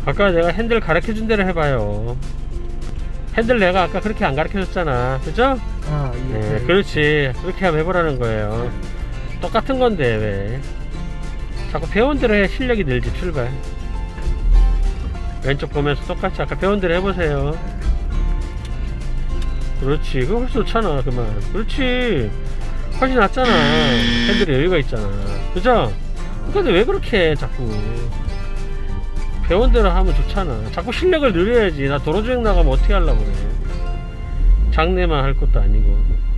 아까 내가 핸들 가르쳐준 대로 해봐요. 핸들 내가 아까 그렇게 안 가르쳐줬잖아, 그죠? 아, 예. 네, 그렇지. 그렇게 하면 해보라는 거예요. 똑같은 건데 왜 자꾸 배운 대로 해. 실력이 늘지. 출발. 왼쪽 보면서 똑같이 아까 배운 대로 해보세요. 그렇지. 그거 훨씬 좋잖아. 그만. 그렇지. 훨씬 낫잖아. 핸들에 여유가 있잖아, 그죠? 근데 왜 그렇게 해 자꾸. 배운 대로 하면 좋잖아. 자꾸 실력을 늘려야지. 나 도로주행 나가면 어떻게 하려고 그래. 장래만 할 것도 아니고.